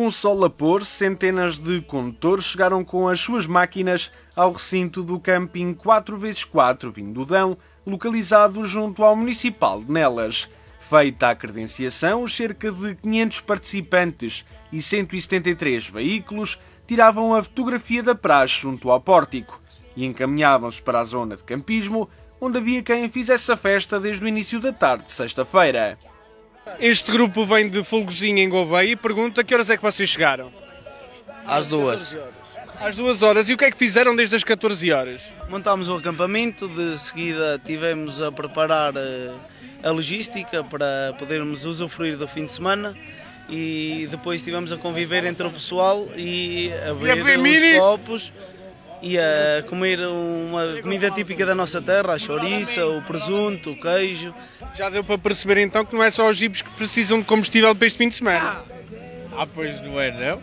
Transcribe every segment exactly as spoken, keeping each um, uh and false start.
Com o sol a pôr, centenas de condutores chegaram com as suas máquinas ao recinto do camping quatro por quatro Vinho do Dão, localizado junto ao Municipal de Nelas. Feita a credenciação, os cerca de quinhentos participantes e cento e setenta e três veículos tiravam a fotografia da praxe junto ao pórtico e encaminhavam-se para a zona de campismo, onde havia quem fizesse a festa desde o início da tarde de sexta-feira. Este grupo vem de Folgozinho, em Gouveia, e pergunta a que horas é que vocês chegaram? Às duas. Às duas horas. E o que é que fizeram desde as catorze horas? Montámos o acampamento, de seguida tivemos a preparar a logística para podermos usufruir do fim de semana e depois estivemos a conviver entre o pessoal e a beber uns copos e a comer uma comida típica da nossa terra, a chouriça, o presunto, o queijo. Já deu para perceber então que não é só os jipes que precisam de combustível para este fim de semana? Ah, pois não é, não?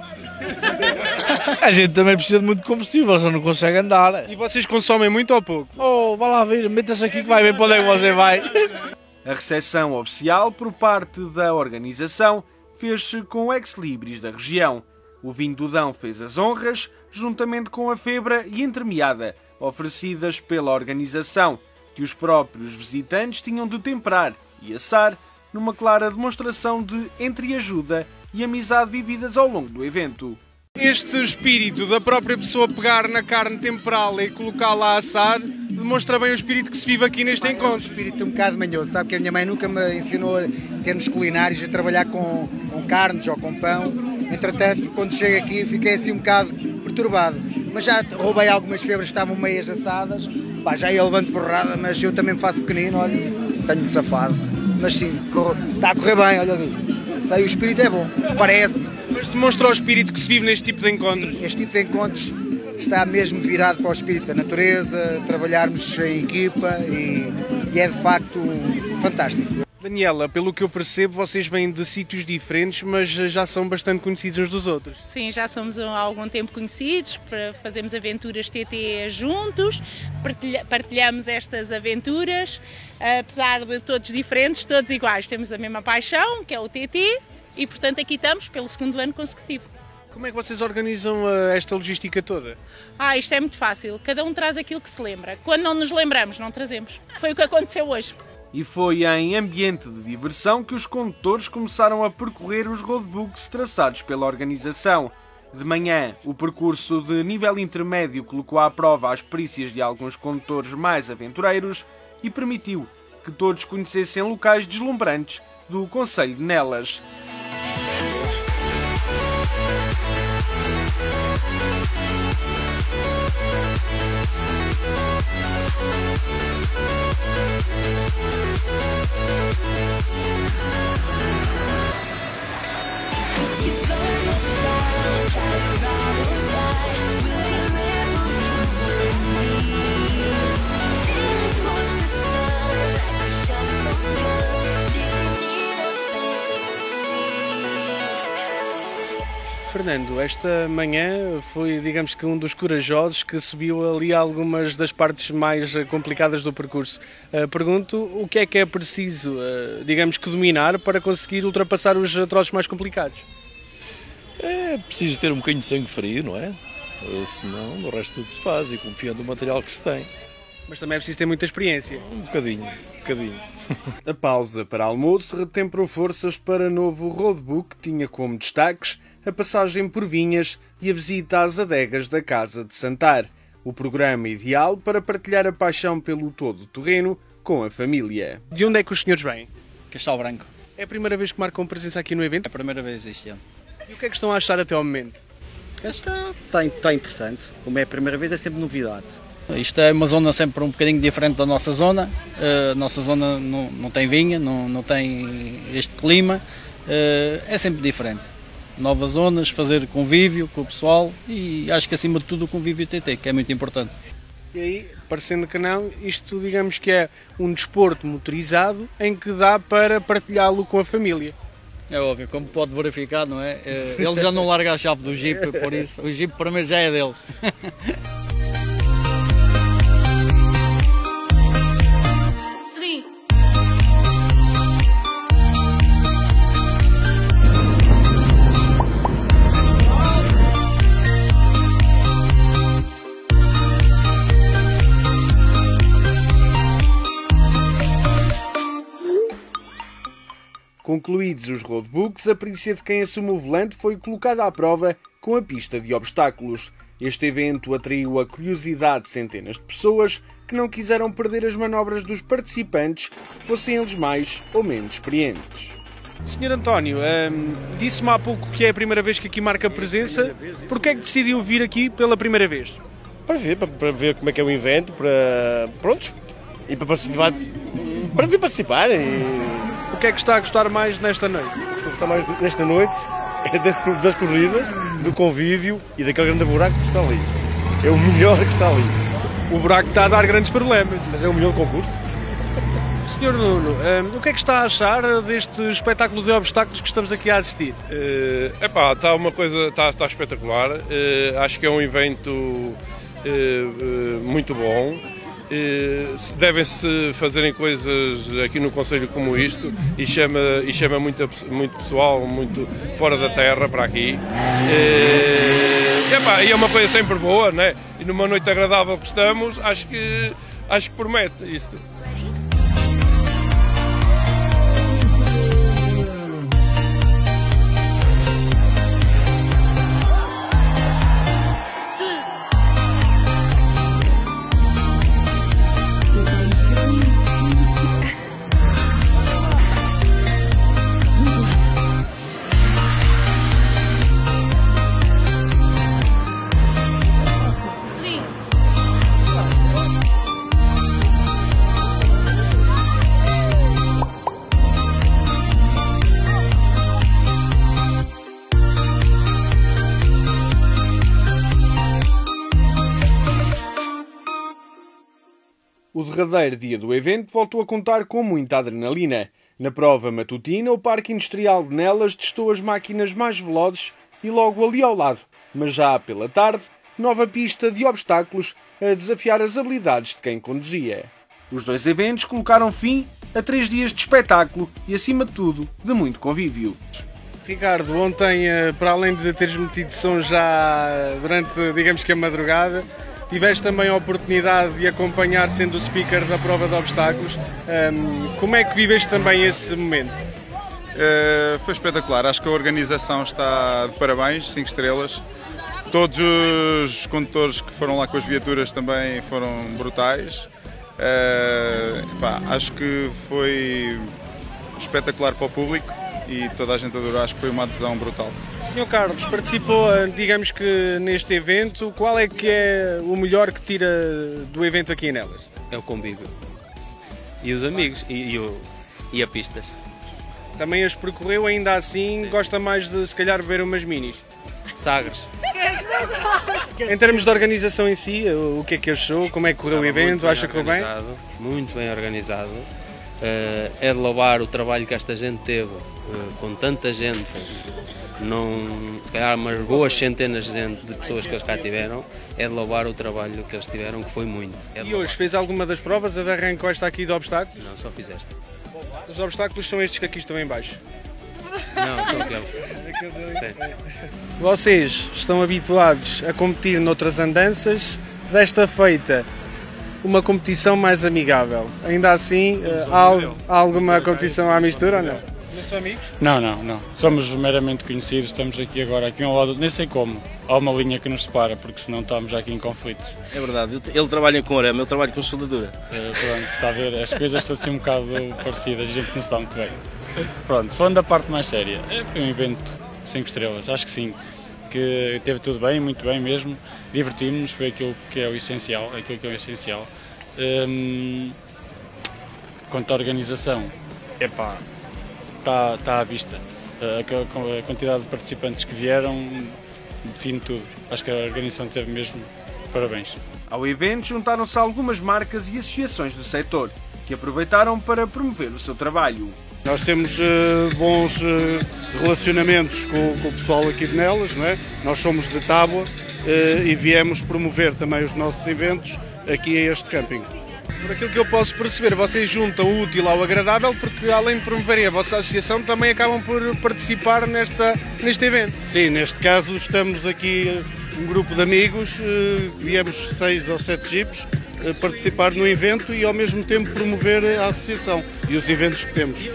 A gente também precisa de muito combustível, só não consegue andar. E vocês consomem muito ou pouco? Oh, vá lá ver, meta-se aqui que vai ver para onde é que você vai. A recepção oficial por parte da organização fez-se com o ex-libris da região. O Vinho do Dão fez as honras, juntamente com a febra e entremeada, oferecidas pela organização, que os próprios visitantes tinham de temperar e assar, numa clara demonstração de entreajuda e amizade vividas ao longo do evento. Este espírito da própria pessoa pegar na carne, temperá-la e colocá-la a assar demonstra bem o espírito que se vive aqui neste encontro. É um espírito um bocado manhoso, sabe que a minha mãe nunca me ensinou, em termos culinários, a trabalhar com, com carnes ou com pão. Entretanto, quando chego aqui, fiquei assim um bocado perturbado. Mas já roubei algumas febras que estavam meias assadas. Pá, já ia levando porrada, mas eu também me faço pequenino, olha, tenho safado. Mas sim, está a correr bem, olha ali. Sei, o espírito é bom, parece-me. Mas demonstra o espírito que se vive neste tipo de encontros? Sim, este tipo de encontros está mesmo virado para o espírito da natureza, trabalharmos em equipa e, e é de facto fantástico. Daniela, pelo que eu percebo, vocês vêm de sítios diferentes, mas já são bastante conhecidos uns dos outros. Sim, já somos há algum tempo conhecidos, fazemos aventuras T T juntos, partilhamos estas aventuras, apesar de todos diferentes, todos iguais. Temos a mesma paixão, que é o T T, e portanto aqui estamos pelo segundo ano consecutivo. Como é que vocês organizam esta logística toda? Ah, isto é muito fácil, cada um traz aquilo que se lembra. Quando não nos lembramos, não trazemos. Foi o que aconteceu hoje. E foi em ambiente de diversão que os condutores começaram a percorrer os roadbooks traçados pela organização. De manhã, o percurso de nível intermédio colocou à prova as perícias de alguns condutores mais aventureiros e permitiu que todos conhecessem locais deslumbrantes do concelho de Nelas. Fernando, esta manhã foi, digamos que, um dos corajosos que subiu ali algumas das partes mais complicadas do percurso. Uh, pergunto, o que é que é preciso, uh, digamos que, dominar para conseguir ultrapassar os troços mais complicados? É preciso ter um bocadinho de sangue frio, não é? Senão o resto tudo se faz e confiando no material que se tem. Mas também é preciso ter muita experiência. Um bocadinho, um bocadinho. A pausa para almoço retemperou forças para novo roadbook que tinha como destaques a passagem por vinhas e a visita às adegas da Casa de Santar. O programa ideal para partilhar a paixão pelo todo-terreno com a família. De onde é que os senhores vêm? Castelo Branco. É a primeira vez que marcam presença aqui no evento? É a primeira vez este ano. E o que é que estão a achar até ao momento? Está, está, está interessante. Como é a primeira vez, é sempre novidade. Isto é uma zona sempre um bocadinho diferente da nossa zona. A nossa zona não, não tem vinha, não, não tem este clima. É sempre diferente. Novas zonas, fazer convívio com o pessoal e acho que acima de tudo o convívio T T, que é muito importante. E aí, parecendo que não, isto digamos que é um desporto motorizado em que dá para partilhá-lo com a família. É óbvio, como pode verificar, não é? Ele já não larga a chave do Jeep, por isso o Jeep para mim já é dele. Concluídos os roadbooks, a perícia de quem assume o volante foi colocada à prova com a pista de obstáculos. Este evento atraiu a curiosidade de centenas de pessoas que não quiseram perder as manobras dos participantes, fossem eles mais ou menos experientes. senhor António, hum, disse-me há pouco que é a primeira vez que aqui marca presença. Porquê é que decidiu vir aqui pela primeira vez? Para ver, para, para ver como é que é o evento, para prontos, e para participar, para vir participar. E... O que é que está a gostar mais nesta noite? O que está mais nesta noite é das corridas, do convívio e daquele grande buraco que está ali. É o melhor que está ali. O buraco está a dar grandes problemas. Mas é o melhor concurso. senhor Nuno, um, o que é que está a achar deste espetáculo de obstáculos que estamos aqui a assistir? Uh, epá, está uma coisa, está, está espetacular. Uh, acho que é um evento uh, uh, muito bom. Uh, devem-se fazerem coisas aqui no concelho como isto e chama, e chama muito, muito pessoal, muito fora da terra para aqui. Uh, epá, e é uma coisa sempre boa, né? E numa noite agradável que estamos, acho que, acho que promete isto. O derradeiro dia do evento voltou a contar com muita adrenalina. Na prova matutina, o Parque Industrial de Nelas testou as máquinas mais velozes e logo ali ao lado, mas já pela tarde, nova pista de obstáculos a desafiar as habilidades de quem conduzia. Os dois eventos colocaram fim a três dias de espetáculo e, acima de tudo, de muito convívio. Ricardo, ontem, para além de teres metido som já durante, digamos que a madrugada, tiveste também a oportunidade de acompanhar, sendo o speaker da prova de obstáculos. Um, como é que viveste também esse momento? Uh, foi espetacular, acho que a organização está de parabéns, cinco estrelas. Todos os condutores que foram lá com as viaturas também foram brutais. Uh, pá, acho que foi espetacular para o público e toda a gente adorou, acho que foi uma adesão brutal. senhor Carlos, participou, digamos que neste evento, qual é que é o melhor que tira do evento aqui em Nelas? É o convívio. E os amigos, e, e, o, e a pistas. Também as percorreu, ainda assim, sim, gosta mais de se calhar beber umas minis? Sagres. Em termos de organização em si, o que é que achou? Como é que correu o evento? Acha que correu bem? Muito bem organizado. É de louvar o trabalho que esta gente teve, com tanta gente, não, se calhar umas boas centenas de, gente, de pessoas que eles cá tiveram, é de louvar o trabalho que eles tiveram, que foi muito. É e hoje fez alguma das provas, a de arranque esta aqui de obstáculos? Não, só fizeste. Os obstáculos são estes que aqui estão em baixo? Não, são aqueles. Sim. Vocês estão habituados a competir noutras andanças, desta feita uma competição mais amigável. Ainda assim, há, há alguma competição à mistura ou não? Não são amigos? Não, não, não. Somos meramente conhecidos, estamos aqui agora, aqui ao lado, nem sei como. Há uma linha que nos separa, porque senão estamos já aqui em conflitos. É verdade, ele trabalha com arame, eu trabalho com soldadura. É, pronto, está a ver, as coisas estão assim um bocado parecidas, a gente não se dá muito bem. Pronto, falando da parte mais séria, foi um evento cinco estrelas, acho que sim. Que teve tudo bem, muito bem mesmo, divertimos-nos, foi aquilo que é o essencial, aquilo que é o essencial. Hum, quanto à organização, epá, está, está à vista. A, a quantidade de participantes que vieram define tudo. Acho que a organização teve mesmo parabéns. Ao evento juntaram-se algumas marcas e associações do setor, que aproveitaram para promover o seu trabalho. Nós temos uh, bons uh, relacionamentos com, com o pessoal aqui de Nelas, não é? Nós somos de Tábua uh, e viemos promover também os nossos eventos aqui a este camping. Por aquilo que eu posso perceber, vocês juntam o útil ao agradável, porque além de promoverem a vossa associação, também acabam por participar nesta, neste evento. Sim, neste caso estamos aqui um grupo de amigos, uh, viemos seis ou sete jipes, uh, participar no evento e ao mesmo tempo promover a associação e os eventos que temos.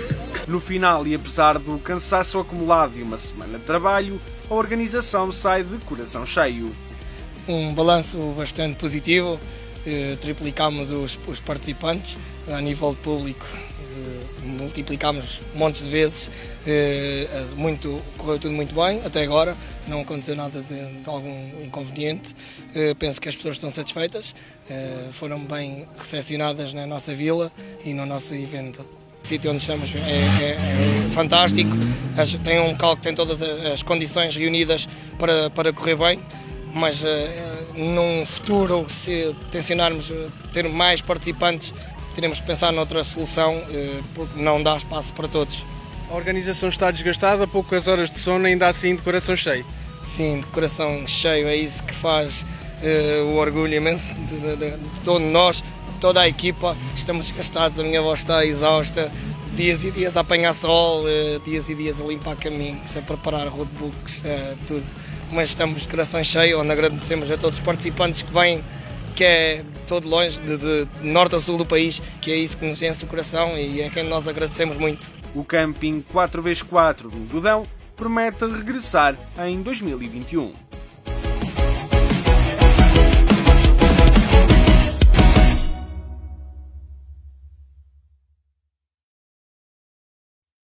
No final, e apesar do cansaço acumulado de uma semana de trabalho, a organização sai de coração cheio. Um balanço bastante positivo, eh, triplicámos os, os participantes a nível de público, eh, multiplicámos montes de vezes, eh, muito, correu tudo muito bem até agora, não aconteceu nada de, de algum inconveniente, eh, penso que as pessoas estão satisfeitas, eh, foram bem recepcionadas na nossa vila e no nosso evento. O sítio onde estamos é, é, é fantástico, tem um local que tem todas as condições reunidas para, para correr bem, mas uh, num futuro, se tencionarmos ter mais participantes, teremos que pensar noutra solução, uh, porque não dá espaço para todos. A organização está desgastada, poucas horas de sono, ainda assim de coração cheio. Sim, de coração cheio, é isso que faz uh, o orgulho imenso de, de, de, de todos nós. Toda a equipa, estamos desgastados, a minha avó está exausta, dias e dias a apanhar sol, dias e dias a limpar caminhos, a preparar roadbooks, tudo. Mas estamos de coração cheio, onde agradecemos a todos os participantes que vêm, que é de todo longe, de, de norte a sul do país, que é isso que nos enche o coração e é quem nós agradecemos muito. O camping quatro por quatro do Godão promete regressar em dois mil e vinte e um.